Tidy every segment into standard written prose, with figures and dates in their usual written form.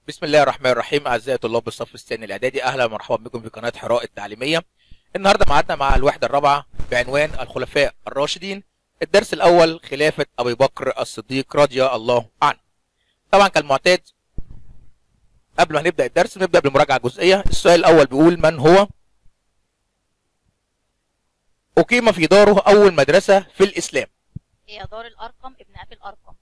بسم الله الرحمن الرحيم. اعزائي طلاب الصف الثاني الاعدادي، اهلا ومرحبا بكم في قناه حراء التعليميه. النهارده معادنا مع الوحده الرابعه بعنوان الخلفاء الراشدين. الدرس الاول خلافه ابي بكر الصديق رضي الله عنه. طبعا كالمعتاد قبل ما نبدا الدرس نبدا بالمراجعه الجزئيه. السؤال الاول بيقول: من هو اقيم في داره اول مدرسه في الاسلام؟ هي دار الأرقم ابن أبي الأرقم.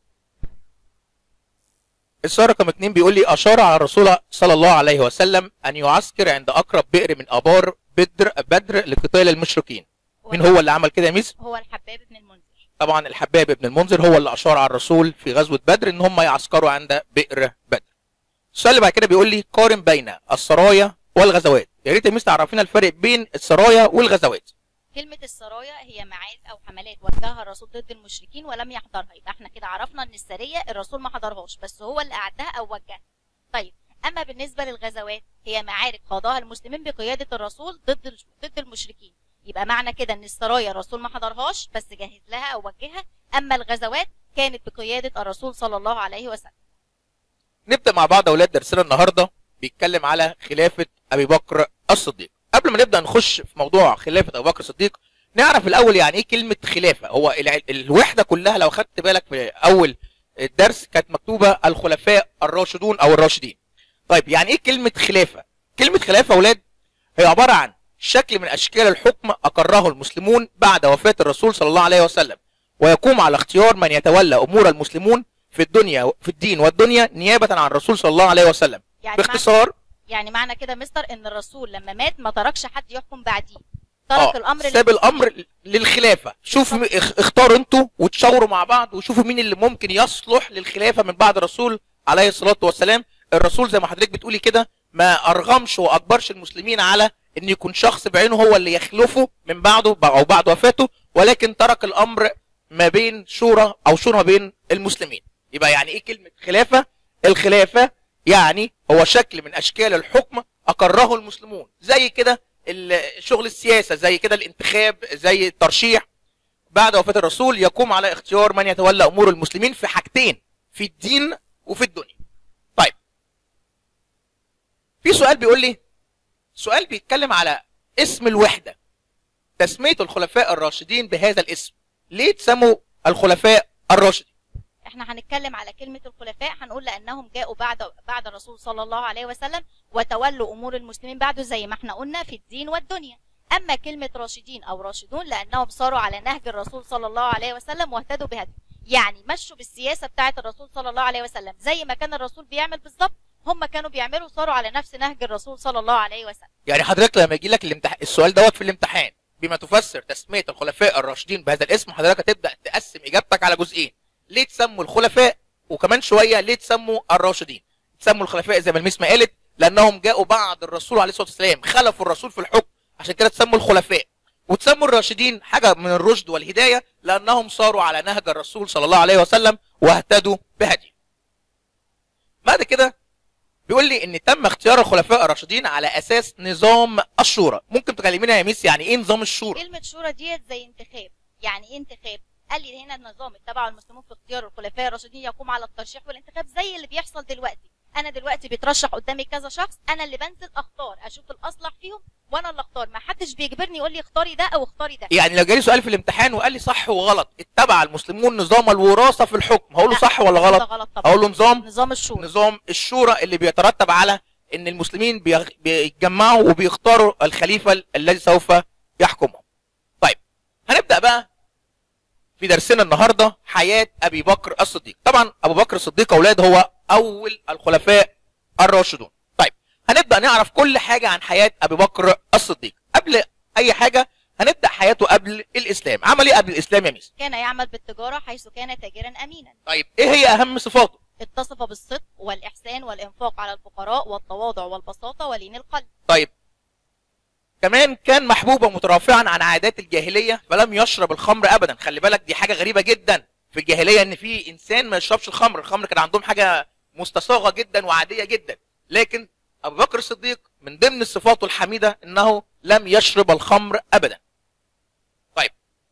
السؤال رقم 2 بيقول لي: اشار على الرسول صلى الله عليه وسلم ان يعسكر عند اقرب بئر من ابار بدر لقتال المشركين. مين هو اللي عمل كده يا ميس؟ هو الحباب بن المنذر. طبعا الحباب بن المنذر هو اللي اشار على الرسول في غزوه بدر ان هم يعسكروا عند بئر بدر. السؤال اللي بعد كده بيقول لي: قارن بين السرايا والغزوات. يا ريت يا ميس تعرفينا الفرق بين السرايا والغزوات. كلمة السرايا هي معارك أو حملات وجهها الرسول ضد المشركين ولم يحضرها، يبقى احنا كده عرفنا إن السرية الرسول ما حضرهاش بس هو اللي أعدها أو وجهها. طيب، أما بالنسبة للغزوات هي معارك خاضها المسلمين بقيادة الرسول ضد المشركين، يبقى معنى كده إن السرايا الرسول ما حضرهاش بس جهز لها أو وجهها، أما الغزوات كانت بقيادة الرسول صلى الله عليه وسلم. نبدا مع بعض اولاد. درسنا النهارده بيتكلم على خلافه ابي بكر الصديق. قبل ما نبدا نخش في موضوع خلافه ابي بكر الصديق نعرف الاول يعني ايه كلمه خلافه. هو الوحده كلها لو خدت بالك في اول الدرس كانت مكتوبه الخلفاء الراشدون او الراشدين. طيب يعني ايه كلمه خلافه؟ كلمه خلافه اولاد هي عباره عن شكل من اشكال الحكم اقره المسلمون بعد وفاه الرسول صلى الله عليه وسلم، ويقوم على اختيار من يتولى امور المسلمون في الدين والدنيا نيابه عن الرسول صلى الله عليه وسلم. باختصار يعني معنى كده مستر ان الرسول لما مات ما تركش حد يحكم بعديه، ترك الامر ساب الامر للخلافه. شوفوا اختاروا انتوا وتشاوروا مع بعض وشوفوا مين اللي ممكن يصلح للخلافه من بعد الرسول عليه الصلاه والسلام. الرسول زي ما حضرتك بتقولي كده ما ارغمش واجبرش المسلمين على ان يكون شخص بعينه هو اللي يخلفه من بعده او بعد وفاته، ولكن ترك الامر ما بين شورى ما بين المسلمين. يبقى يعني ايه كلمه خلافه؟ الخلافه يعني هو شكل من اشكال الحكم اقره المسلمون، زي كده شغل السياسه، زي كده الانتخاب، زي الترشيح بعد وفاه الرسول، يقوم على اختيار من يتولى امور المسلمين في حاجتين، في الدين وفي الدنيا. طيب في سؤال بيقول لي، سؤال بيتكلم على اسم الوحده، تسميه الخلفاء الراشدين بهذا الاسم. ليه تسموا الخلفاء الراشدين؟ احنا هنتكلم على كلمة الخلفاء، هنقول لأنهم جاءوا بعد الرسول صلى الله عليه وسلم وتولوا أمور المسلمين بعده زي ما احنا قلنا في الدين والدنيا. أما كلمة راشدين أو راشدون لأنهم صاروا على نهج الرسول صلى الله عليه وسلم واهتدوا بهديه، يعني مشوا بالسياسة بتاعة الرسول صلى الله عليه وسلم زي ما كان الرسول بيعمل بالظبط، هم كانوا بيعملوا، صاروا على نفس نهج الرسول صلى الله عليه وسلم. يعني حضرتك لما يجي لك السؤال دوت في الامتحان بما تفسر تسمية الخلفاء الراشدين بهذا الاسم، حضرتك هتبدأ تقسم إجابتك على جزئين: ليه تسموا الخلفاء، وكمان شويه ليه تسموا الراشدين. تسموا الخلفاء زي ما الميس ما قالت لانهم جاءوا بعد الرسول عليه الصلاه والسلام، خلفوا الرسول في الحكم، عشان كده تسموا الخلفاء. وتسموا الراشدين حاجه من الرشد والهدايه لانهم صاروا على نهج الرسول صلى الله عليه وسلم واهتدوا بهديه. بعد كده بيقول لي ان تم اختيار الخلفاء الراشدين على اساس نظام الشورى. ممكن تكلمينا يا ميس يعني ايه نظام الشورى؟ كلمه شورى ديت زي انتخاب. يعني ايه انتخاب؟ قال لي هنا النظام اتبعه المسلمون في اختيار الخلفاء الراشدين يقوم على الترشيح والانتخاب زي اللي بيحصل دلوقتي. انا دلوقتي بيترشح قدامي كذا شخص، انا اللي بنزل اختار، اشوف الاصلح فيهم وانا اللي اختار، ما حدش بيجبرني يقول لي اختاري ده او اختاري ده. يعني لو جالي سؤال في الامتحان وقال لي صح وغلط، اتبع المسلمون نظام الوراثه في الحكم، هقول له صح ولا غلط؟ غلط طبعا. هقول له نظام الشورى. نظام الشورى اللي بيترتب على ان المسلمين بيتجمعوا وبيختاروا الخليفه الذي سوف يحكمهم. طيب هنبدا بقى في درسنا النهارده حياه ابي بكر الصديق. طبعا ابو بكر الصديق اولاد هو اول الخلفاء الراشدون. طيب هنبدا نعرف كل حاجه عن حياه ابي بكر الصديق. قبل اي حاجه هنبدا حياته قبل الاسلام. عمل ايه قبل الاسلام يا ميس؟ كان يعمل بالتجاره حيث كان تاجرا امينا. طيب ايه هي اهم صفاته؟ اتصف بالصدق والاحسان والانفاق على الفقراء والتواضع والبساطه ولين القلب. طيب كمان كان محبوبا مترافعا عن عادات الجاهليه، فلم يشرب الخمر ابدا. خلي بالك دي حاجه غريبه جدا في الجاهليه ان في انسان ما يشربش الخمر. الخمر كان عندهم حاجه مستصاغه جدا وعاديه جدا، لكن ابو بكر الصديق من ضمن صفاته الحميده انه لم يشرب الخمر ابدا. طيب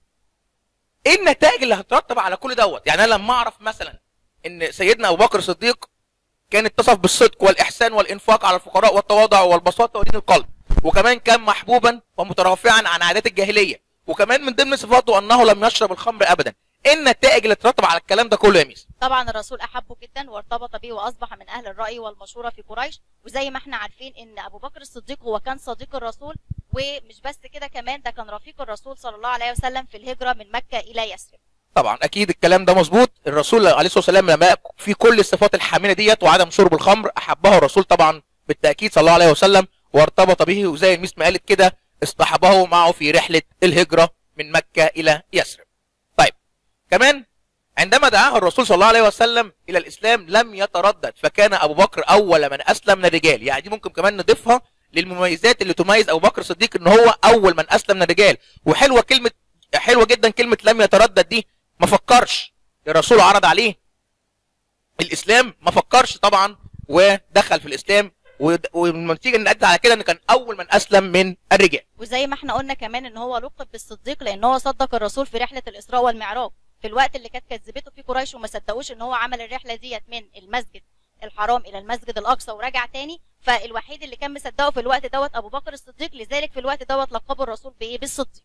ايه النتائج اللي هترتب على كل دوت؟ يعني انا لما اعرف مثلا ان سيدنا ابو بكر الصديق كان اتصف بالصدق والاحسان والانفاق على الفقراء والتواضع والبساطه ولين القلب، وكمان كان محبوبا ومترفعا عن عادات الجاهليه، وكمان من ضمن صفاته انه لم يشرب الخمر ابدا. ايه النتائج اللي ترتب على الكلام ده كله يا ميس؟ طبعا الرسول احبه جدا وارتبط به واصبح من اهل الراي والمشوره في قريش، وزي ما احنا عارفين ان ابو بكر الصديق هو كان صديق الرسول، ومش بس كده كمان ده كان رفيق الرسول صلى الله عليه وسلم في الهجره من مكه الى يثرب. طبعا اكيد الكلام ده مظبوط. الرسول عليه الصلاه والسلام لما في كل الصفات الحامله ديت وعدم شرب الخمر احبه الرسول طبعا بالتاكيد صلى الله عليه وسلم وارتبط به، وزي الميس ما قالت كده اصطحبه معه في رحله الهجره من مكه الى يثرب. طيب كمان عندما دعاه الرسول صلى الله عليه وسلم الى الاسلام لم يتردد، فكان ابو بكر اول من اسلم من الرجال. يعني دي ممكن كمان نضيفها للمميزات اللي تميز ابو بكر الصديق ان هو اول من اسلم من الرجال. وحلوه كلمه، حلوه جدا كلمه لم يتردد دي. ما فكرش، الرسول عرض عليه الاسلام ما فكرش طبعا ودخل في الاسلام، والنتيجه ان ادت على كده ان كان اول من اسلم من الرجال. وزي ما احنا قلنا كمان ان هو لقب بالصديق لان هو صدق الرسول في رحله الاسراء والمعراج، في الوقت اللي كانت كذبته فيه قريش وما صدقوش ان هو عمل الرحله ديت من المسجد الحرام الى المسجد الاقصى ورجع تاني، فالوحيد اللي كان مصدقه في الوقت دوت ابو بكر الصديق، لذلك في الوقت دوت لقبه الرسول بايه؟ بالصديق.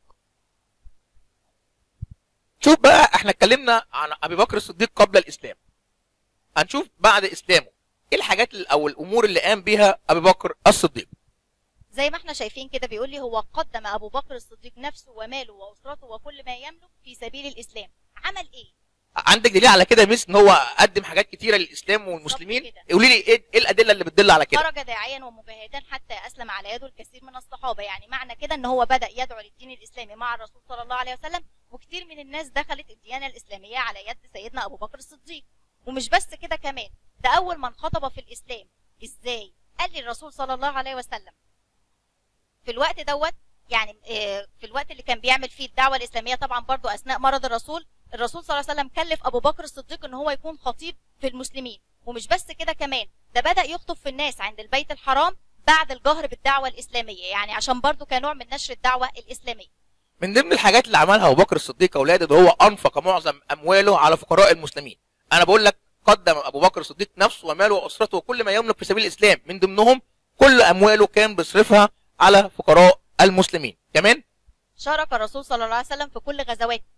شوف بقى احنا اتكلمنا عن ابي بكر الصديق قبل الاسلام، هنشوف بعد اسلامه ايه الحاجات او الامور اللي قام بيها ابي بكر الصديق. زي ما احنا شايفين كده بيقول لي هو قدم ابو بكر الصديق نفسه وماله واسرته وكل ما يملك في سبيل الاسلام. عمل ايه؟ عندك دليل على كده يا ميس ان هو قدم حاجات كتيره للاسلام والمسلمين؟ قولي لي ايه الادله اللي بتدل على كده؟ خرج داعيا ومجاهدا حتى اسلم على يده الكثير من الصحابه، يعني معنى كده ان هو بدا يدعو للدين الاسلامي مع الرسول صلى الله عليه وسلم، وكتير من الناس دخلت الديانه الاسلاميه على يد سيدنا ابو بكر الصديق. ومش بس كده كمان، ده اول من خطب في الاسلام. ازاي؟ قال لي الرسول صلى الله عليه وسلم في الوقت دوت، يعني في الوقت اللي كان بيعمل فيه الدعوه الاسلاميه طبعا برضو اثناء مرض الرسول صلى الله عليه وسلم كلف ابو بكر الصديق ان هو يكون خطيب في المسلمين. ومش بس كده كمان، ده بدا يخطب في الناس عند البيت الحرام بعد الجهر بالدعوه الاسلاميه، يعني عشان برضو كنوع من نشر الدعوه الاسلاميه. من ضمن الحاجات اللي عملها ابو بكر الصديق اولاده ده هو انفق معظم امواله على فقراء المسلمين. انا بقول لك قدم ابو بكر الصديق نفسه وماله واسرته وكل ما يملك في سبيل الاسلام، من ضمنهم كل امواله كان بيصرفها على فقراء المسلمين. كمان شارك الرسول صلى الله عليه وسلم في كل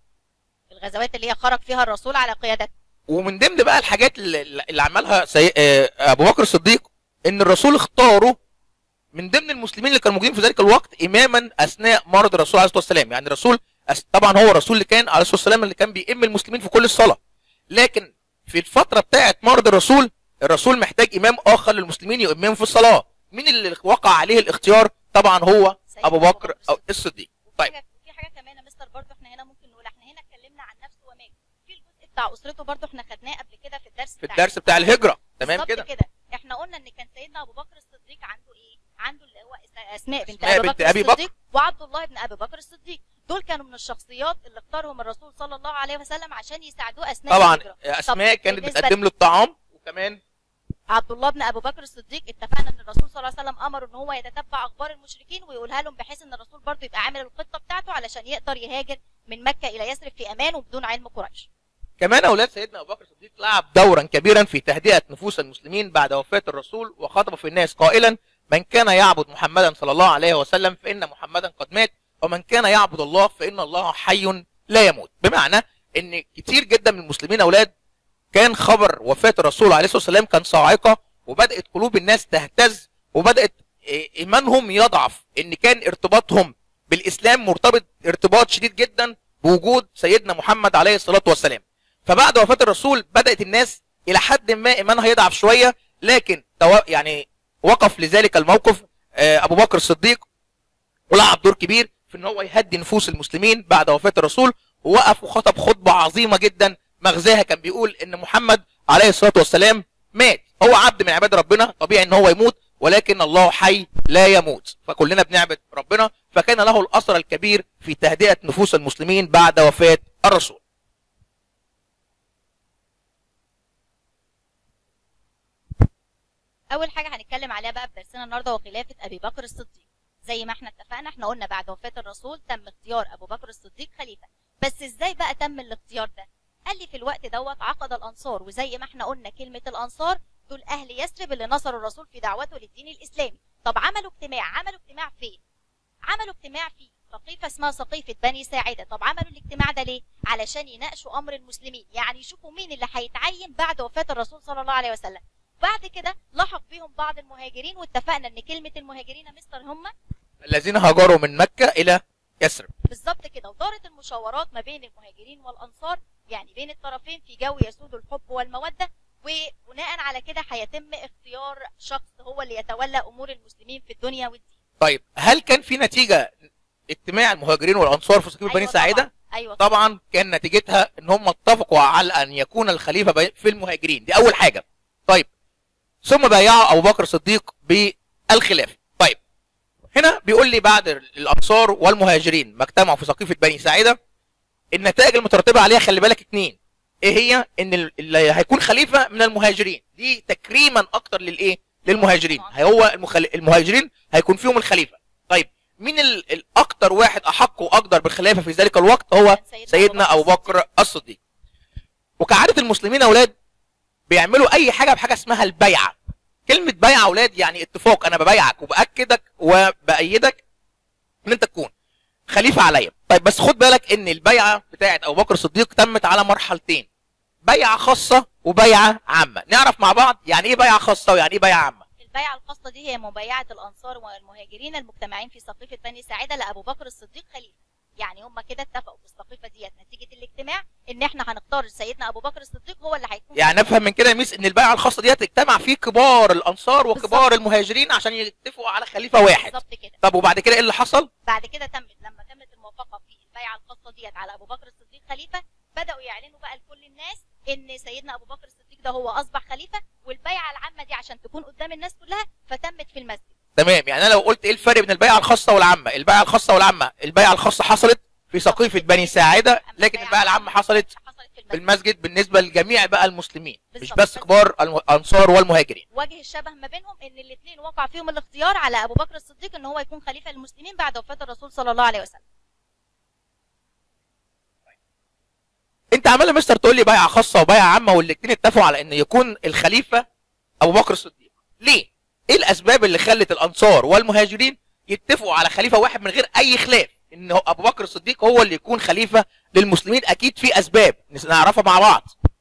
الغزوات اللي هي خرج فيها الرسول على قيادته. ومن ضمن بقى الحاجات اللي عملها ابو بكر الصديق ان الرسول اختاره من ضمن المسلمين اللي كانوا موجودين في ذلك الوقت اماما اثناء مرض الرسول عليه الصلاه والسلام. يعني الرسول طبعا هو الرسول اللي كان عليه الصلاه والسلام اللي كان بيئم المسلمين في كل الصلاه، لكن في الفتره بتاعه مرض الرسول محتاج امام اخر للمسلمين يؤمهم في الصلاه. مين اللي وقع عليه الاختيار؟ طبعا هو ابو بكر الصديق. طيب في حاجه كمان يا مستر برضو احنا هنا ممكن نقول، احنا هنا اتكلمنا عن نفسه وماله، في الجزء بتاع اسرته برضو احنا خدناه قبل كده في الدرس بتاع الهجره. تمام كده. احنا قلنا ان كان سيدنا ابو بكر الصديق عنده ايه؟ عنده اللي هو اسماء بنت ابي بكر وعبد الله بن ابي بكر الصديق. دول كانوا من الشخصيات اللي اختارهم الرسول صلى الله عليه وسلم عشان يساعدوه اثناء طبعا الهجره. اسماء كانت بتقدم له الطعام، وكمان عبد الله بن ابي بكر الصديق اتفقنا ان الرسول صلى الله عليه وسلم امره ان هو يتتبع اخبار المشركين ويقولها لهم، بحيث ان الرسول برضه يبقى عامل الخطه بتاعته علشان يقدر يهاجر من مكه الى يثرب في امان وبدون علم قريش. كمان اولاد سيدنا ابو بكر الصديق لعب دورا كبيرا في تهدئه نفوس المسلمين بعد وفاه الرسول، وخاطب في الناس قائلا: من كان يعبد محمدا صلى الله عليه وسلم فان محمدا قد مات، ومن كان يعبد الله فان الله حي لا يموت. بمعنى ان كتير جدا من المسلمين اولاد كان خبر وفاه الرسول عليه الصلاه والسلام كان صاعقه، وبدات قلوب الناس تهتز، وبدات ايمانهم يضعف، ان كان ارتباطهم بالاسلام مرتبط ارتباط شديد جدا بوجود سيدنا محمد عليه الصلاه والسلام. فبعد وفاه الرسول بدات الناس الى حد ما ايمانها يضعف شويه، لكن يعني وقف لذلك الموقف ابو بكر الصديق ولعب دور كبير في ان هو يهدي نفوس المسلمين بعد وفاه الرسول، ووقف وخطب خطبه عظيمه جدا مغزاها كان بيقول ان محمد عليه الصلاه والسلام مات، هو عبد من عباد ربنا، طبيعي ان هو يموت، ولكن الله حي لا يموت، فكلنا بنعبد ربنا. فكان له الاثر الكبير في تهدئه نفوس المسلمين بعد وفاه الرسول. اول حاجه هنتكلم عليها بقى في درسنا النهارده هو خلافه ابي بكر الصديق. زي ما احنا اتفقنا، احنا قلنا بعد وفاه الرسول تم اختيار ابو بكر الصديق خليفه، بس ازاي بقى تم الاختيار ده؟ قال لي في الوقت دوت عقد الانصار، وزي ما احنا قلنا كلمه الانصار دول اهل يثرب اللي نصروا الرسول في دعوته للدين الاسلامي. طب عملوا اجتماع فين؟ عملوا اجتماع في سقيفه اسمها سقيفه بني ساعده. طب عملوا الاجتماع ده ليه؟ علشان يناقشوا امر المسلمين، يعني يشوفوا مين اللي هيتعين بعد وفاه الرسول صلى الله عليه وسلم. بعد كده لحق بيهم بعض المهاجرين، واتفقنا ان كلمه المهاجرين يا مستر هم الذين هاجروا من مكة إلى يثرب. بالظبط كده. ودارت المشاورات ما بين المهاجرين والانصار، يعني بين الطرفين في جو يسود الحب والموده، وبناء على كده هيتم اختيار شخص هو اللي يتولى امور المسلمين في الدنيا والدين. طيب هل كان في نتيجة اجتماع المهاجرين والأنصار في سقيفة بني ساعدة؟ ايوه طبعا كان نتيجتها ان هم اتفقوا على ان يكون الخليفة في المهاجرين، دي أول حاجة. طيب ثم بايعوا أبو بكر الصديق بالخلافة. طيب هنا بيقول لي بعد الأنصار والمهاجرين ما اجتمعوا في سقيفة بني ساعدة، النتائج المترتبة عليها خلي بالك اتنين. ايه هي؟ ان اللي هيكون خليفة من المهاجرين، دي تكريما اكتر للايه؟ للمهاجرين. هو المهاجرين هيكون فيهم الخليفة. طيب مين الاكتر واحد احق واقدر بالخلافة في ذلك الوقت؟ هو سيدنا ابو بكر الصديق. وكعادة المسلمين يا اولاد بيعملوا اي حاجة بحاجة اسمها البيعة. كلمة بيعة يا اولاد يعني اتفاق، انا ببايعك وبأكدك وبأيدك ان انت تكون خليفة عليا. طيب بس خد بالك ان البيعة بتاعت ابو بكر الصديق تمت على مرحلتين، بيعة خاصة وبيعة عامة. نعرف مع بعض يعني ايه بيعة خاصة ويعني ايه بيعة عامة. البيعة الخاصة دي هي مبايعة الانصار والمهاجرين المجتمعين في سقيفة بني ساعدة لابو بكر الصديق خليفة. يعني هم كده اتفقوا في السقيفة ديت نتيجة الاجتماع ان احنا هنختار سيدنا ابو بكر الصديق هو اللي هيكون. يعني نفهم من كده يا ميس ان البيعة الخاصة ديت اجتمع فيه كبار الانصار وكبار المهاجرين عشان يتفقوا على خليفة واحد. بالظبط كده. طب وبعد كده ايه اللي حصل؟ بعد كده لما تمت الموافقة في البيعة الخاصة ديت على ابو بكر الصديق خليفة، بدأوا يعلنوا بقى لكل الناس ان سيدنا ابو بكر الصديق ده هو اصبح خليفة، والبيعة العامة دي عشان تكون قدام الناس كلها فتمت في المسجد. تمام. يعني انا لو قلت ايه الفرق بين البيعة الخاصة والعامة؟ البيعة الخاصة والعامة، البيعة الخاصة حصلت في سقيفة بني ساعدة، لكن البيعة العامة حصلت في المسجد بالنسبة لجميع بقى المسلمين، مش بس كبار الانصار والمهاجرين. وجه الشبه ما بينهم ان الاثنين وقع فيهم الاختيار على ابو بكر الصديق ان هو يكون خليفة للمسلمين بعد وفاة الرسول صلى الله عليه وسلم. انت عمال يا مستر تقول لي بيعة خاصة وبيعة عامة والاثنين اتفقوا على ان يكون الخليفة ابو بكر الصديق. ليه؟ ايه الاسباب اللي خلت الانصار والمهاجرين يتفقوا على خليفة واحد من غير اي خلاف ان ابو بكر الصديق هو اللي يكون خليفة للمسلمين؟ اكيد في اسباب نعرفها مع بعض.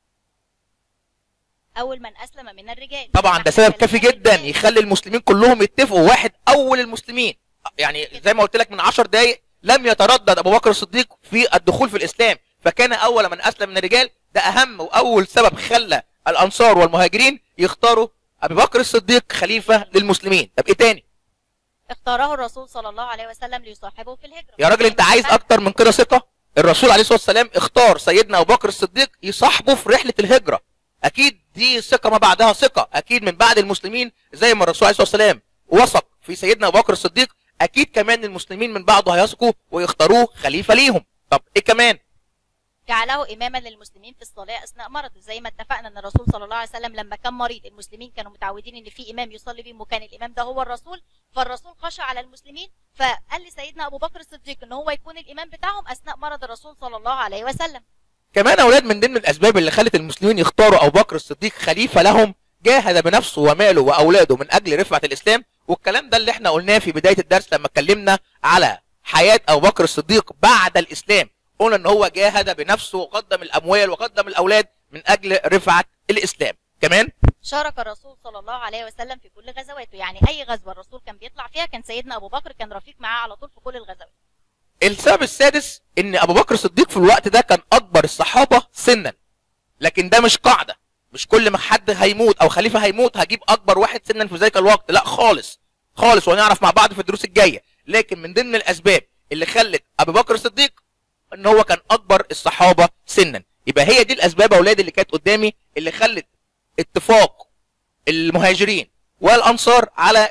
اول من اسلم من الرجال. طبعا ده سبب كافي جدا يخلي المسلمين كلهم يتفقوا. واحد اول المسلمين، يعني زي ما قلت لك من 10 دقايق لم يتردد ابو بكر الصديق في الدخول في الاسلام، فكان اول من اسلم من الرجال. ده اهم واول سبب خلى الانصار والمهاجرين يختاروا ابي بكر الصديق خليفة للمسلمين. طب ايه تاني؟ اختاره الرسول صلى الله عليه وسلم ليصاحبه في الهجرة. يا راجل انت عايز اكتر من كده ثقة؟ الرسول عليه الصلاة والسلام اختار سيدنا ابو بكر الصديق يصاحبه في رحلة الهجرة. اكيد دي ثقة ما بعدها ثقة. اكيد من بعد المسلمين زي ما الرسول عليه الصلاة والسلام وثق في سيدنا ابو بكر الصديق، اكيد كمان المسلمين من بعده هيثقوا ويختاروه خليفة ليهم. طب ايه كمان؟ جعله اماما للمسلمين في الصلاه اثناء مرضه، زي ما اتفقنا ان الرسول صلى الله عليه وسلم لما كان مريض المسلمين كانوا متعودين ان في امام يصلي بهم وكان الامام ده هو الرسول، فالرسول خشع على المسلمين فقال لسيدنا ابو بكر الصديق ان هو يكون الامام بتاعهم اثناء مرض الرسول صلى الله عليه وسلم. كمان اولاد من ضمن الاسباب اللي خلت المسلمين يختاروا ابو بكر الصديق خليفة لهم، جاهد بنفسه وماله واولاده من اجل رفعة الاسلام. والكلام ده اللي احنا قلناه في بداية الدرس لما اتكلمنا على حياة ابو بكر الصديق بعد الاسلام. قلنا ان هو جاهد بنفسه وقدم الاموال وقدم الاولاد من اجل رفعة الاسلام. كمان شارك الرسول صلى الله عليه وسلم في كل غزواته، يعني اي غزوة الرسول كان بيطلع فيها كان سيدنا ابو بكر كان رفيق معاه على طول في كل الغزوات. السبب السادس ان ابو بكر الصديق في الوقت ده كان اكبر الصحابة سنا، لكن ده مش قاعدة. مش كل ما حد هيموت او خليفة هيموت هجيب اكبر واحد سنا في ذلك الوقت، لا خالص خالص، وهنعرف مع بعض في الدروس الجاية. لكن من ضمن الاسباب اللي خلت ابو بكر الصديق ان هو كان اكبر الصحابة سنا. يبقى هي دي الاسباب يا اولاد اللي كانت قدامي اللي خلت اتفاق المهاجرين والانصار على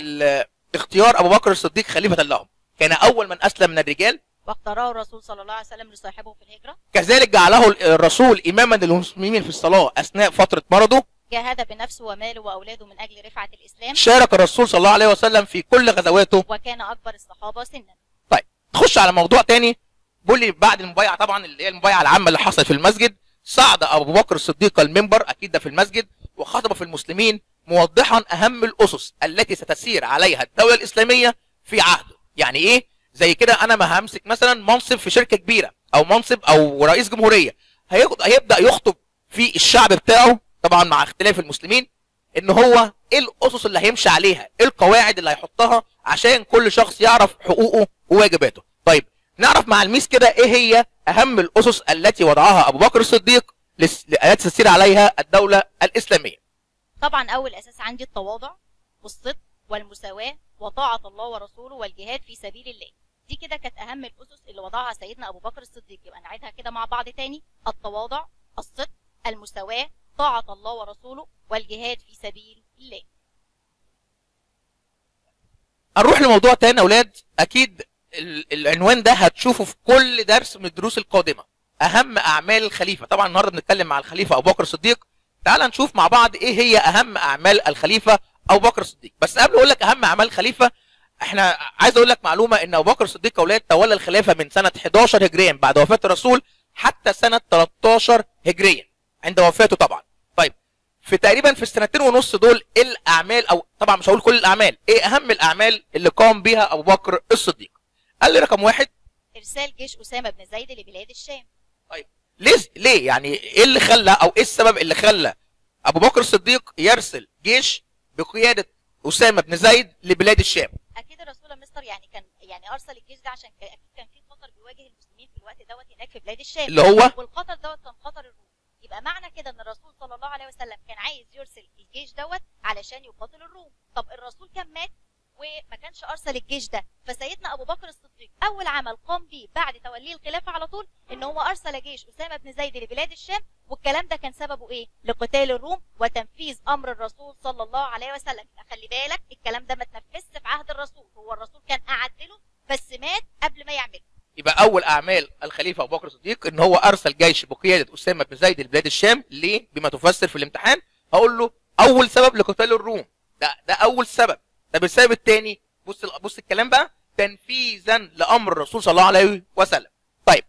اختيار ابو بكر الصديق خليفة لهم. كان اول من اسلم من الرجال، واختاره الرسول صلى الله عليه وسلم لصاحبه في الهجرة. كذلك جعله الرسول اماما للمسلمين في الصلاة اثناء فترة مرضه. جاهد بنفسه وماله واولاده من اجل رفعة الاسلام. شارك الرسول صلى الله عليه وسلم في كل غزواته وكان اكبر الصحابة سنا. طيب نخش على موضوع تاني. بقول لي بعد المبايعة طبعا اللي هي المبايعة العامة اللي حصلت في المسجد، صعد ابو بكر الصديق المنبر، اكيد ده في المسجد، وخطب في المسلمين موضحا اهم الاسس التي ستسير عليها الدوله الاسلاميه في عهده. يعني ايه؟ زي كده انا ما همسك مثلا منصب في شركه كبيره او منصب او رئيس جمهوريه، هيبدا يخطب في الشعب بتاعه طبعا مع اختلاف المسلمين ان هو ايه الاسس اللي هيمشي عليها، ايه القواعد اللي هيحطها عشان كل شخص يعرف حقوقه وواجباته. طيب نعرف مع الميس كده ايه هي اهم الاسس التي وضعها ابو بكر الصديق التي تسير عليها الدوله الاسلاميه. طبعا اول اساس عندي التواضع والصدق والمساواة وطاعة الله ورسوله والجهاد في سبيل الله. دي كده كانت اهم الاسس اللي وضعها سيدنا ابو بكر الصديق. يبقى نعيدها كده مع بعض تاني: التواضع، الصدق، المساواة، طاعة الله ورسوله والجهاد في سبيل الله. هنروح لموضوع تاني يا اولاد، اكيد العنوان ده هتشوفه في كل درس من الدروس القادمه، اهم اعمال الخليفه. طبعا النهارده بنتكلم مع الخليفه ابو بكر الصديق، تعال نشوف مع بعض ايه هي اهم اعمال الخليفه ابو بكر الصديق. بس قبل اقول لك اهم اعمال الخليفه، احنا عايز اقول لك معلومه ان ابو بكر الصديق اولاد تولى الخلافه من سنه 11 هجريا بعد وفاه الرسول حتى سنه 13 هجريا عند وفاته طبعا. طيب في تقريبا في السنتين ونص دول ايه الاعمال، او طبعا مش هقول كل الاعمال، ايه اهم الاعمال اللي قام بها ابو بكر الصديق؟ قال لي رقم واحد ارسال جيش اسامه بن زيد لبلاد الشام. طيب ليه يعني ايه اللي خلى او ايه السبب اللي خلى ابو بكر الصديق يرسل جيش بقياده اسامه بن زيد لبلاد الشام؟ اكيد الرسول مستر كان ارسل الجيش ده عشان اكيد كان في خطر بيواجه المسلمين في الوقت دوت هناك في بلاد الشام، اللي هو والخطر دوت كان خطر الروم. يبقى معنى كده ان الرسول صلى الله عليه وسلم كان عايز يرسل الجيش دوت علشان يقاتل الروم. طب الرسول كان مات وما كانش ارسل الجيش ده، فسيدنا ابو بكر الصديق اول عمل قام بيه بعد توليه الخلافه على طول ان هو ارسل جيش اسامه بن زيد لبلاد الشام. والكلام ده كان سببه ايه؟ لقتال الروم وتنفيذ امر الرسول صلى الله عليه وسلم. خلي بالك الكلام ده ما تنفذش في عهد الرسول، هو الرسول كان اعدله بس مات قبل ما يعمله. يبقى اول اعمال الخليفه ابو بكر الصديق ان هو ارسل جيش بقياده اسامه بن زيد لبلاد الشام. ليه؟ بما تفسر في الامتحان هقول له اول سبب لقتال الروم، ده اول سبب. طب السبب الثاني بص الكلام بقى، تنفيذا لامر الرسول صلى الله عليه وسلم. طيب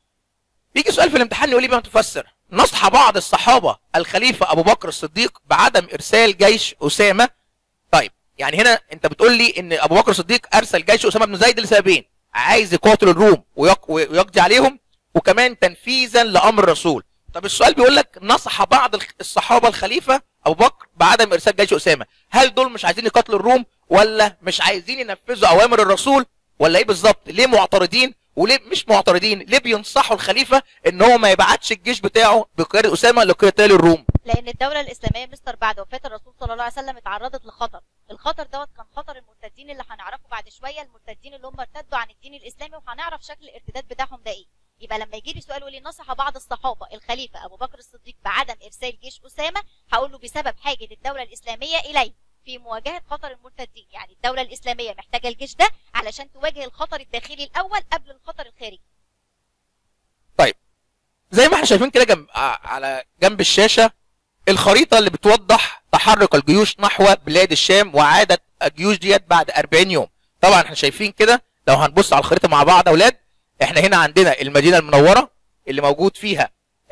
بيجي سؤال في الامتحان يقول لي بما تفسر: نصح بعض الصحابه الخليفه ابو بكر الصديق بعدم ارسال جيش اسامه. طيب يعني هنا انت بتقول لي ان ابو بكر الصديق ارسل جيش اسامه بن زيد لسببين: عايز يقاتل الروم ويقضي عليهم، وكمان تنفيذا لامر الرسول. طب السؤال بيقول لك نصح بعض الصحابه الخليفه ابو بكر بعدم ارسال جيش اسامه، هل دول مش عايزين يقاتلوا الروم ولا مش عايزين ينفذوا اوامر الرسول ولا ايه بالظبط؟ ليه معترضين وليه مش معترضين؟ ليه بينصحوا الخليفه ان هو ما يبعتش الجيش بتاعه بقياده اسامه لقتال الروم؟ لان الدوله الاسلاميه مستر بعد وفاه الرسول صلى الله عليه وسلم اتعرضت لخطر. الخطر دوت كان خطر المرتدين اللي هنعرفه بعد شويه، المرتدين اللي هم ارتدوا عن الدين الاسلامي، وهنعرف شكل الارتداد بتاعهم ده ايه. يبقى لما يجي لي سؤال يقول لي نصح بعض الصحابه الخليفه ابو بكر الصديق بعدم ارسال جيش اسامه، هقول له بسبب حاجه الدوله الاسلاميه اليه في مواجهه خطر المرتدين. يعني الدوله الاسلاميه محتاجه الجيش ده علشان تواجه الخطر الداخلي الاول قبل الخطر الخارجي. طيب زي ما احنا شايفين كده على جنب الشاشه الخريطه اللي بتوضح تحرك الجيوش نحو بلاد الشام وعاده الجيوش ديت بعد 40 يوم. طبعا احنا شايفين كده لو هنبص على الخريطه مع بعض يا اولاد، احنا هنا عندنا المدينه المنوره اللي موجود فيها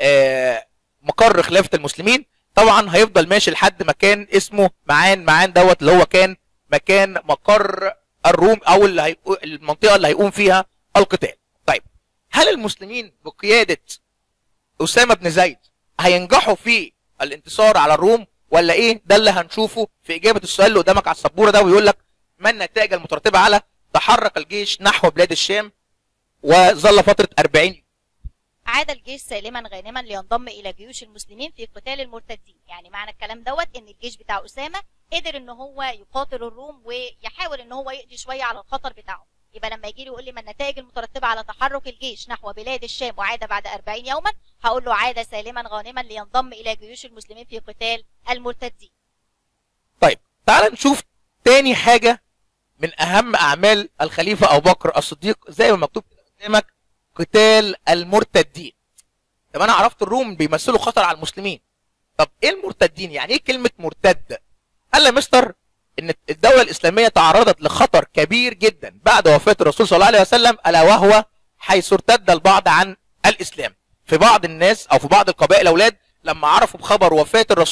مقر خلافه المسلمين. طبعا هيفضل ماشي لحد مكان اسمه معان دوت اللي هو كان مكان مقر الروم او المنطقه اللي هيقوم فيها القتال. طيب هل المسلمين بقياده اسامه بن زيد هينجحوا في الانتصار على الروم ولا ايه؟ ده اللي هنشوفه في اجابه السؤال اللي قدامك على السبوره ده، ويقول لك ما النتائج المترتبه على تحرك الجيش نحو بلاد الشام وظل فتره 40. عاد الجيش سالما غانما لينضم الى جيوش المسلمين في قتال المرتدين. يعني معنى الكلام دوت ان الجيش بتاع اسامه قدر ان هو يقاتل الروم ويحاول ان هو يقضي شويه على الخطر بتاعه. يبقى لما يجي لي يقول لي ما النتائج المترتبه على تحرك الجيش نحو بلاد الشام وعاد بعد 40 يوما، هقول له عاد سالما غانما لينضم الى جيوش المسلمين في قتال المرتدين. طيب تعال نشوف تاني حاجه من اهم اعمال الخليفه ابو بكر الصديق زي ما مكتوب قدامك: قتال المرتدين. طب انا عرفت الروم بيمثلوا خطر على المسلمين، طب ايه المرتدين؟ يعني ايه كلمه مرتد؟ قال لي مستر ان الدوله الاسلاميه تعرضت لخطر كبير جدا بعد وفاه الرسول صلى الله عليه وسلم، الا وهو حيث ارتد البعض عن الاسلام. في بعض الناس او في بعض القبائل اولاد لما عرفوا بخبر وفاه الرسول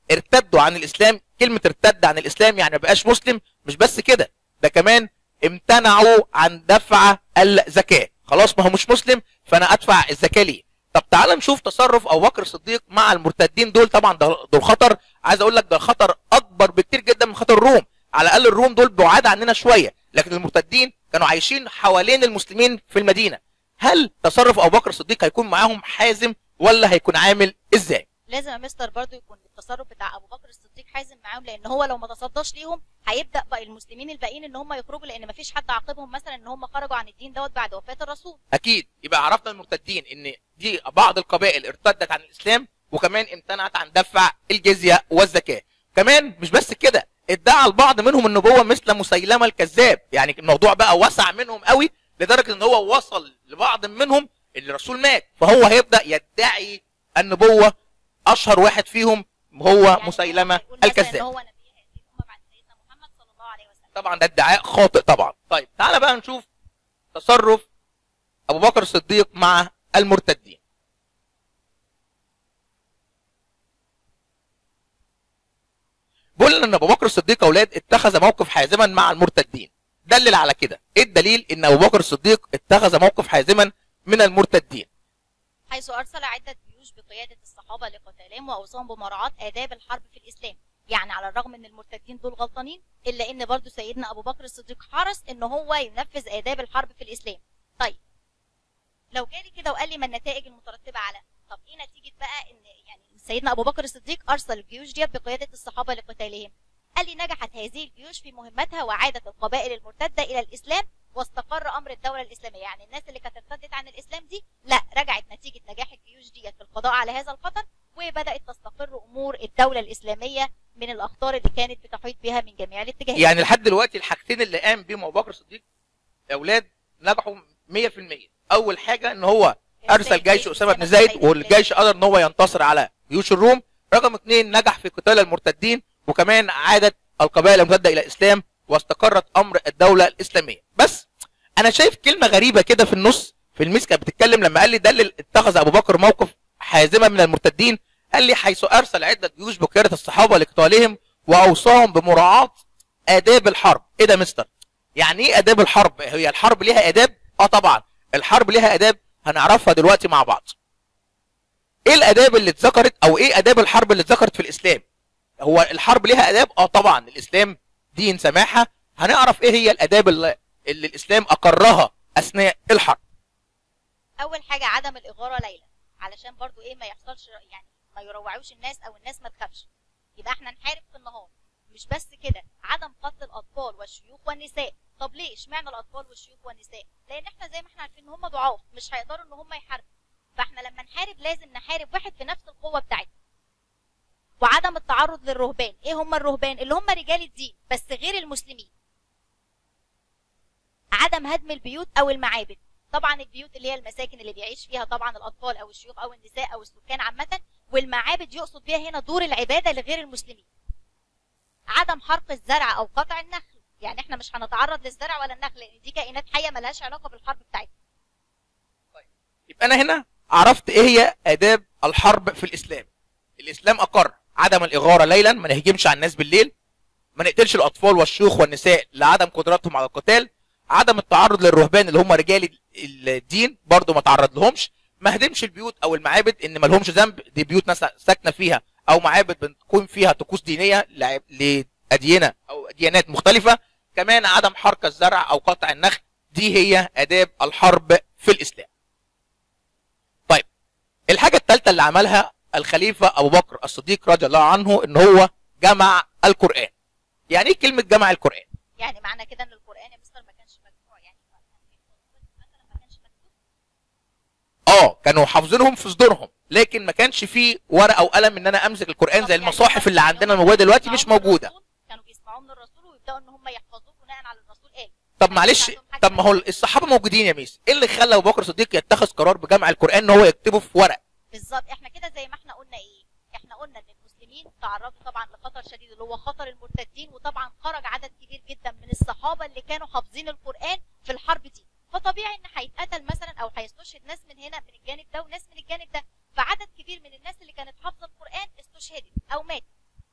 ارتدوا عن الاسلام. كلمه ارتد عن الاسلام يعني ما بقاش مسلم. مش بس كده، ده كمان امتنعوا عن دفع الزكاه. خلاص ما هو مش مسلم، فانا ادفع الزكاه ليه. طب تعال نشوف تصرف ابو بكر الصديق مع المرتدين دول. طبعا دول خطر. عايز اقول لك ده خطر اكبر بكتير جدا من خطر الروم. على الاقل الروم دول بعاد عننا شويه، لكن المرتدين كانوا عايشين حوالين المسلمين في المدينه. هل تصرف ابو بكر الصديق هيكون معاهم حازم ولا هيكون عامل ازاي؟ لازم يا مستر برضو يكون التصرف بتاع ابو بكر الصديق حازم معاهم، لان هو لو ما تصداش ليهم هيبدا بقى المسلمين الباقيين ان هم يخرجوا، لان ما فيش حد عاقبهم مثلا ان هم خرجوا عن الدين دوت بعد وفاه الرسول. اكيد. يبقى عرفنا المرتدين ان دي بعض القبائل ارتدت عن الاسلام، وكمان امتنعت عن دفع الجزيه والزكاه. كمان مش بس كده، ادعى البعض منهم النبوه مثل مسيلمه الكذاب. يعني الموضوع بقى وسع منهم قوي لدرجه ان هو وصل لبعض منهم ان الرسول مات، فهو هيبدا يدعي النبوه. اشهر واحد فيهم هو يعني مسيلمه هو الكذاب. ان هو نبي هذه الامه بعد سيدنا محمد صلى الله عليه وسلم. طبعا ده ادعاء خاطئ طبعا. طيب تعالى بقى نشوف تصرف ابو بكر الصديق مع المرتدين. بيقول لنا ان ابو بكر الصديق اولاد اتخذ موقف حازما مع المرتدين. دلل على كده. ايه الدليل ان ابو بكر الصديق اتخذ موقف حازما من المرتدين؟ حيث ارسل عده جيوش بقياده الصحابه لقتالهم واوصاهم بمراعاه آداب الحرب في الاسلام. يعني على الرغم ان المرتدين دول غلطانين، الا ان برضو سيدنا ابو بكر الصديق حرص ان هو ينفذ آداب الحرب في الاسلام. طيب لو جالي كده وقال لي ما النتائج المترتبه على، طب ايه نتيجه بقى ان يعني سيدنا ابو بكر الصديق ارسل الجيوش ديت بقياده الصحابه لقتالهم؟ قال لي نجحت هذه الجيوش في مهمتها وعادت القبائل المرتده الى الاسلام واستقر امر الدوله الاسلاميه. يعني الناس اللي كانت ارتدت عن الاسلام دي لا، رجعت نتيجه نجاح الجيوش ديت في القضاء على هذا الخطر، وبدات تستقر امور الدوله الاسلاميه من الاخطار اللي كانت بتحيط بها من جميع الاتجاهات. يعني لحد دلوقتي الحاجتين اللي قام بيهم ابو بكر الصديق اولاد نجحوا 100%. اول حاجه ان هو ارسل جيش اسامه بن زيد، والجيش قدر ان هو ينتصر على جيوش الروم. رقم 2 نجح في قتال المرتدين، وكمان عادت القبائل المرتده الى الاسلام واستقرت امر الدوله الاسلاميه. بس انا شايف كلمه غريبه كده في النص في الميس كانت بتتكلم لما قال لي دلل اتخذ ابو بكر موقف حازما من المرتدين. قال لي حيث ارسل عده جيوش بقياده الصحابه لقتالهم واوصاهم بمراعاه آداب الحرب. ايه ده مستر؟ يعني ايه آداب الحرب؟ هي الحرب ليها آداب؟ طبعا الحرب ليها آداب، هنعرفها دلوقتي مع بعض. ايه الآداب اللي اتذكرت، او ايه آداب الحرب اللي اتذكرت في الإسلام؟ هو الحرب ليها آداب؟ طبعا الإسلام دين سماحة. هنعرف ايه هي الآداب اللي الإسلام أقرها أثناء الحرب. اول حاجه عدم الاغاره ليلا، علشان برضو ايه ما يحصلش يعني ما يروعوش الناس او الناس ما تخافش. يبقى احنا نحارب في النهار. مش بس كده، عدم قتل الاطفال والشيوخ والنساء. طب ليه اشمعنى الاطفال والشيوخ والنساء؟ لان احنا زي ما احنا عارفين ان هم ضعاف، مش هيقدروا ان هم يحاربوا. فاحنا لما نحارب لازم نحارب واحد في نفس القوه بتاعتنا. وعدم التعرض للرهبان. ايه هم الرهبان؟ اللي هم رجال الدين بس غير المسلمين. عدم هدم البيوت او المعابد. طبعا البيوت اللي هي المساكن اللي بيعيش فيها طبعا الاطفال او الشيوخ او النساء او السكان عامه، والمعابد يقصد بيها هنا دور العباده لغير المسلمين. عدم حرق الزرع او قطع النخل. يعني احنا مش هنتعرض للزرع ولا النخل لان دي كائنات حيه ملهاش علاقه بالحرب بتاعتنا. طيب يبقى انا هنا عرفت ايه هي آداب الحرب في الإسلام. الإسلام أقر عدم الإغارة ليلا، ما نهجمش على الناس بالليل، ما نقتلش الأطفال والشيوخ والنساء لعدم قدرتهم على القتال، عدم التعرض للرهبان اللي هم رجال الدين برضو ما تعرض لهمش، ما هدمش البيوت او المعابد ان ما لهمش ذنب، دي بيوت ناس ساكنه فيها او معابد بتكون فيها طقوس دينيه لادينه او ديانات مختلفه. كمان عدم حرق الزرع او قطع النخل. دي هي آداب الحرب في الإسلام. طيب الحاجه الثالثه اللي عملها الخليفه ابو بكر الصديق رضي الله عنه ان هو جمع القرآن. يعني ايه كلمه جمع القرآن؟ يعني معنى كده ان القران يا مستر ما كانش مجموع، يعني مثلا ما كانش مكتوب. كانوا حافظينهم في صدورهم، لكن ما كانش فيه ورقه وقلم ان انا امسك القرآن زي المصاحف اللي عندنا موجوده دلوقتي مش موجوده. كانوا بيسمعوه من الرسول ويبداوا ان هم يحفظوه بناء على الرسول قال. طب معلش، طب ما هو الصحابه موجودين يا ميس، ايه اللي خلى ابو بكر الصديق يتخذ قرار بجمع القرآن ان هو يكتبه في ورق؟ بالظبط، احنا كده زي ما احنا قلنا ايه، احنا قلنا ان المسلمين تعرضوا طبعا لخطر شديد اللي هو خطر المرتدين، وطبعا خرج عدد كبير جدا من الصحابه اللي كانوا حافظين القرآن في الحرب دي، فطبيعي ان هيتقتل مثلا او هيستشهد ناس من هنا من الجانب ده وناس من الجانب ده، فعدد كبير من الناس اللي كانت حافظه القرآن استشهدت او ماتت.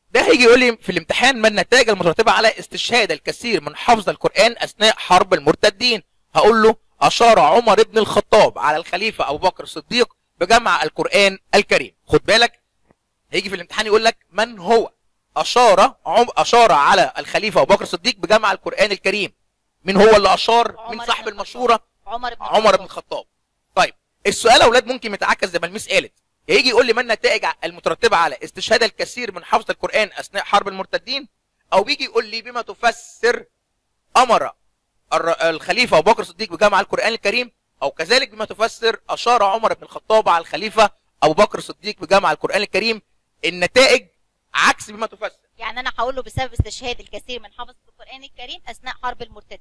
ده هيجي يقول لي في الامتحان ما النتائج المترتبه على استشهاد الكثير من حفظ القران اثناء حرب المرتدين؟ هقول له اشار عمر بن الخطاب على الخليفه ابو بكر الصديق بجمع القران الكريم. خد بالك، هيجي في الامتحان يقول لك من هو اشار على الخليفه ابو بكر الصديق بجمع القران الكريم. مين هو اللي اشار؟ من صاحب المشوره؟ عمر بن الخطاب. طيب السؤال يا اولاد ممكن يتعكس زي ما الميس قالت، هيجي يقول لي ما النتائج المترتبه على استشهاد الكثير من حفظ القران اثناء حرب المرتدين، او بيجي يقول لي بما تفسر امر الخليفه ابو بكر الصديق بجمع القران الكريم، او كذلك بما تفسر اشار عمر بن الخطاب على الخليفه ابو بكر الصديق بجمع القران الكريم. النتائج عكس بما تفسر. يعني انا هقول له بسبب استشهاد الكثير من حفظ القران الكريم اثناء حرب المرتد.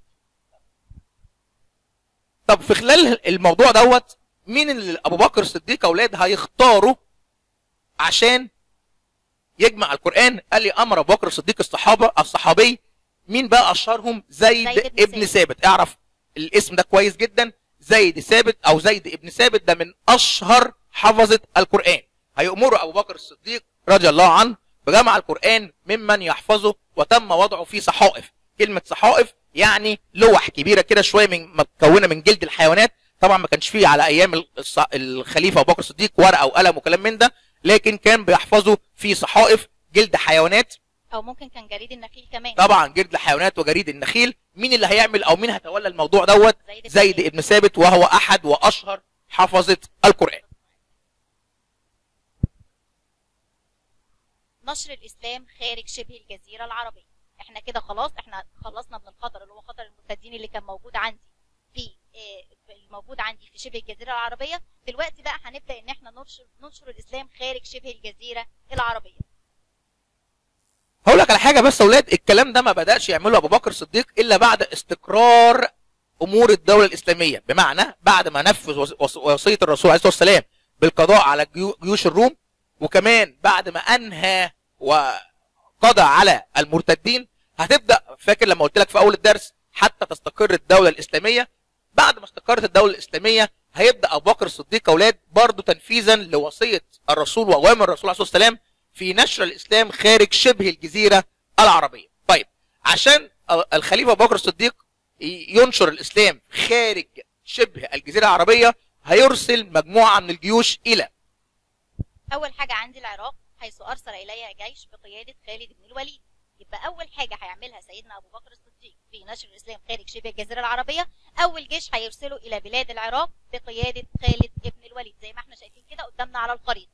طب في خلال الموضوع دوت مين اللي ابو بكر الصديق يا اولاد هيختاره عشان يجمع القران؟ قال لي امر ابو بكر الصديق الصحابي. مين بقى اشهرهم؟ زيد ابن ثابت. اعرف الاسم ده كويس جدا، زيد ثابت او زيد ابن ثابت ده من اشهر حفظه القران. هيأمر ابو بكر الصديق رضي الله عنه بجمع القران ممن يحفظه، وتم وضعه في صحائف. كلمه صحائف يعني لوح كبيره كده شويه متكونه من جلد الحيوانات. طبعا ما كانش فيه على ايام الخليفه ابو بكر الصديق ورقه وقلم وكلام من ده، لكن كان بيحفظه في صحائف جلد حيوانات، او ممكن كان جريد النخيل كمان. طبعا جلد الحيوانات وجريد النخيل. مين اللي هيعمل او مين هيتولى الموضوع دوت؟ زيد ابن ثابت، وهو احد واشهر حفظه القران. نشر الاسلام خارج شبه الجزيره العربيه. احنا كده خلاص، احنا خلصنا من الخطر اللي هو خطر المرتدين اللي كان موجود عندي في شبه الجزيره العربيه. دلوقتي بقى هنبدا ان احنا ننشر الاسلام خارج شبه الجزيره العربيه. هقول لك على حاجه بس يا اولاد، الكلام ده ما بداش يعمله ابو بكر الصديق الا بعد استقرار امور الدوله الاسلاميه، بمعنى بعد ما نفذ وصيه الرسول عليه الصلاه والسلام بالقضاء على جيوش الروم، وكمان بعد ما انهى وقضى على المرتدين. هتبدا، فاكر لما قلت لك في اول الدرس، حتى تستقر الدوله الاسلاميه. بعد ما استقرت الدوله الاسلاميه هيبدا ابو بكر الصديق يا اولاد برضه تنفيذا لوصيه الرسول واوامر الرسول عليه الصلاه والسلام في نشر الاسلام خارج شبه الجزيره العربيه. طيب عشان الخليفه ابو بكر الصديق ينشر الاسلام خارج شبه الجزيره العربيه هيرسل مجموعه من الجيوش الى اول حاجه عندي العراق، حيث ارسل اليها جيش بقياده خالد بن الوليد. يبقى اول حاجه هيعملها سيدنا ابو بكر الصديق في نشر الاسلام خارج شبه الجزيره العربيه، اول جيش هيرسله الى بلاد العراق بقياده خالد بن الوليد زي ما احنا شايفين كده قدامنا على الخريطه.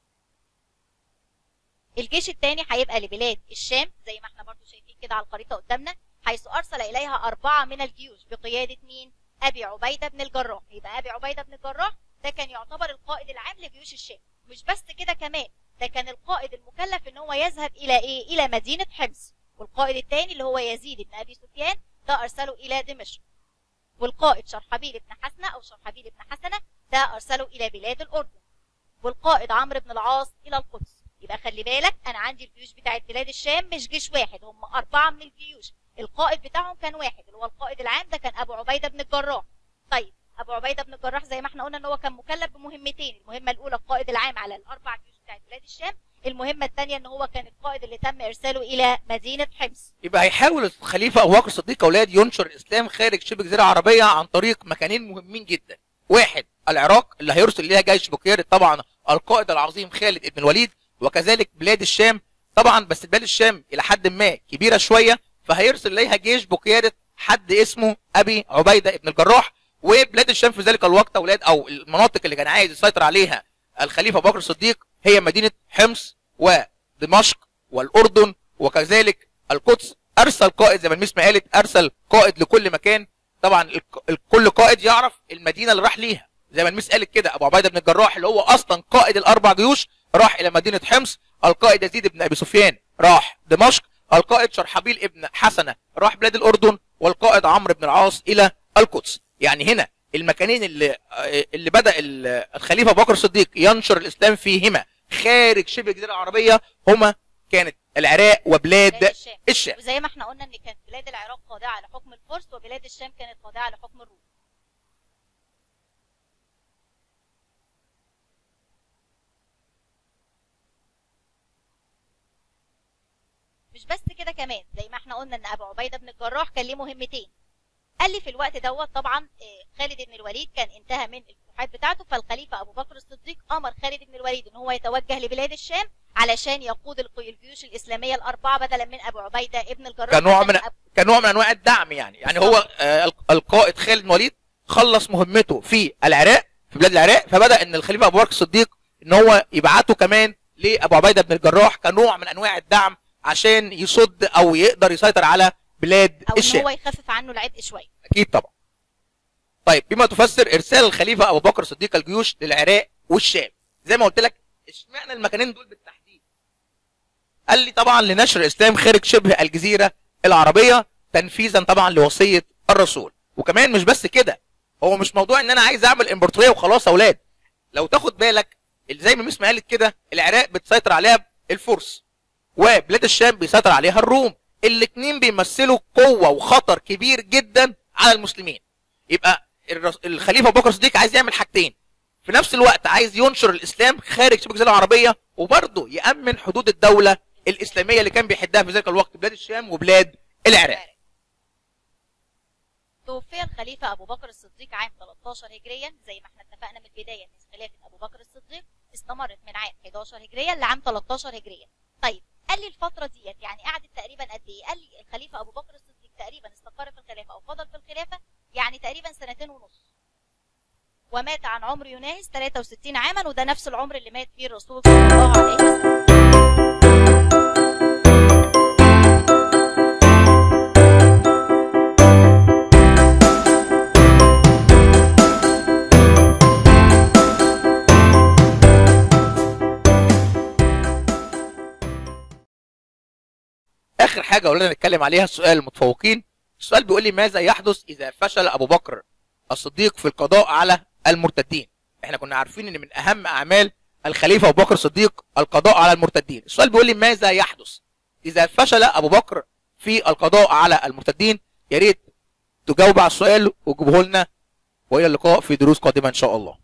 الجيش الثاني هيبقى لبلاد الشام زي ما احنا برضو شايفين كده على الخريطه قدامنا، حيث ارسل اليها 4 من الجيوش بقياده مين؟ ابي عبيده بن الجراح. يبقى ابي عبيده بن الجراح ده كان يعتبر القائد العام لجيوش الشام. مش بس كده كمان، ده كان القائد المكلف ان هو يذهب الى ايه؟ الى مدينه حمص. والقائد الثاني اللي هو يزيد بن ابي سفيان ده ارسله الى دمشق. والقائد شرحبيل بن حسنه او شرحبيل بن حسنه ده ارسله الى بلاد الاردن. والقائد عمرو بن العاص الى القدس. يبقى خلي بالك انا عندي الجيوش بتاعت بلاد الشام مش جيش واحد، هم 4 من الجيوش. القائد بتاعهم كان واحد اللي هو القائد العام، ده كان ابو عبيده بن الجراح. طيب ابو عبيده بن الجراح زي ما احنا قلنا ان هو كان مكلف بمهمتين، المهمه الاولى القائد العام على ال4 جيوش بتاعت بلاد الشام، المهمه الثانيه ان هو كان القائد اللي تم ارساله الى مدينه حمص. يبقى هيحاول الخليفه ابو بكر الصديق اولاد ينشر الاسلام خارج شبه الجزيره العربيه عن طريق مكانين مهمين جدا. واحد العراق اللي هيرسل اليها جيش بقياده طبعا القائد العظيم خالد بن الوليد، وكذلك بلاد الشام طبعا، بس بلاد الشام الى حد ما كبيره شويه، فهيرسل اليها جيش بقياده حد اسمه ابي عبيده بن الجراح. وبلاد الشام في ذلك الوقت اولاد، او المناطق اللي كان عايز يسيطر عليها الخليفه ابو بكر الصديق هي مدينه حمص ودمشق والاردن وكذلك القدس. ارسل قائد زي ما المسمى قالت، ارسل قائد لكل مكان. طبعا كل قائد يعرف المدينه اللي راح ليها، زي ما المس قالت كده ابو عبيده بن الجراح اللي هو اصلا قائد ال4 جيوش راح الى مدينه حمص، القائد يزيد بن ابي سفيان راح دمشق، القائد شرحبيل ابن حسنه راح بلاد الاردن، والقائد عمرو بن العاص الى القدس. يعني هنا المكانين اللي بدا الخليفه ابو بكر الصديق ينشر الاسلام فيهما خارج شبه الجزيره العربيه هما كانت العراق وبلاد الشام. وزي ما احنا قلنا ان كانت بلاد العراق خاضعه لحكم الفرس، وبلاد الشام كانت خاضعه لحكم الروم. مش بس كده كمان، زي ما احنا قلنا ان ابو عبيده بن الجراح كان ليه مهمتين. قال لي في الوقت دوت طبعا خالد بن الوليد كان انتهى من الفتوحات بتاعته، فالخليفه ابو بكر الصديق امر خالد بن الوليد ان هو يتوجه لبلاد الشام علشان يقود الجيوش الاسلاميه الاربعه بدلا من ابو عبيده ابن الجراح. كنوع من انواع الدعم يعني هو القائد خالد بن الوليد خلص مهمته في العراق، في بلاد العراق، فبدا ان الخليفه ابو بكر الصديق ان هو يبعته كمان لابو عبيده بن الجراح كنوع من انواع الدعم عشان يصد او يقدر يسيطر على بلاد الشام، او ان هو يخفف عنه العبء شويه. اكيد طبعا. طيب بما تفسر ارسال الخليفه ابو بكر الصديق الجيوش للعراق والشام؟ زي ما قلت لك، اشمعنى المكانين دول بالتحديد؟ قال لي طبعا لنشر الاسلام خارج شبه الجزيره العربيه، تنفيذا طبعا لوصيه الرسول. وكمان مش بس كده، هو مش موضوع ان انا عايز اعمل امبراطوريه وخلاص يا اولاد. لو تاخد بالك زي ما ميس ما قالت كده، العراق بتسيطر عليها الفرس وبلاد الشام بيسيطر عليها الروم، الاثنين بيمثلوا قوه وخطر كبير جدا على المسلمين. يبقى الخليفه ابو بكر الصديق عايز يعمل حاجتين في نفس الوقت، عايز ينشر الاسلام خارج شبه الجزيره العربيه، وبرضه يامن حدود الدوله الاسلاميه اللي كان بيحدها في ذلك الوقت بلاد الشام وبلاد العراق. توفي الخليفه ابو بكر الصديق عام 13 هجريا، زي ما احنا اتفقنا من البدايه ان خلافه ابو بكر الصديق استمرت من عام 11 هجريا لعام 13 هجريا. طيب قال لي الفتره ديت يعني قعدت تقريبا قد ايه؟ قال لي الخليفه ابو بكر الصديق تقريبا استقر في الخلافه او فضل في الخلافه يعني تقريبا 2.5 سنين، ومات عن عمر يناهز 63 عاما، وده نفس العمر اللي مات فيه الرسول صلى الله عليه وسلم. اخر حاجه اولادنا نتكلم عليها سؤال المتفوقين. السؤال بيقول لي ماذا يحدث اذا فشل ابو بكر الصديق في القضاء على المرتدين؟ احنا كنا عارفين ان من اهم اعمال الخليفه ابو بكر الصديق القضاء على المرتدين. السؤال بيقول لي ماذا يحدث اذا فشل ابو بكر في القضاء على المرتدين؟ يا ريت تجاوب على السؤال وتجيبه لنا، والى اللقاء في دروس قادمه ان شاء الله.